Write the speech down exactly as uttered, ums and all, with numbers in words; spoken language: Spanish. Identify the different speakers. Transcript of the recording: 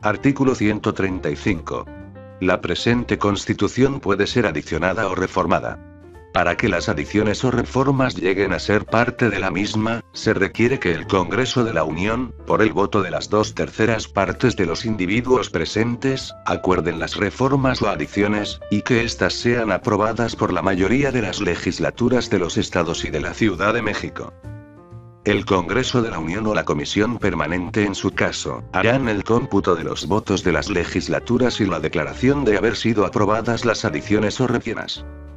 Speaker 1: Artículo ciento treinta y cinco. La presente Constitución puede ser adicionada o reformada. Para que las adiciones o reformas lleguen a ser parte de la misma, se requiere que el Congreso de la Unión, por el voto de las dos terceras partes de los individuos presentes, acuerden las reformas o adiciones, y que éstas sean aprobadas por la mayoría de las legislaturas de los estados y de la Ciudad de México. El Congreso de la Unión o la Comisión Permanente en su caso, harán el cómputo de los votos de las legislaturas y la declaración de haber sido aprobadas las adiciones o reformas.